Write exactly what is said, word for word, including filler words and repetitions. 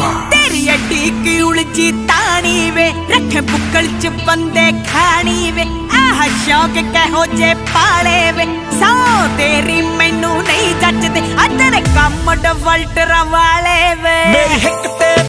तेरी अड्डी की उलझी तानी वे रखे बुक्कल च बंदे खानी वे आह शौक कहो जे पाले वे सौ तेरी मैनू नहीं जचदे आ तेरे कम डवल्टर वाले वे। मेरी हिक ते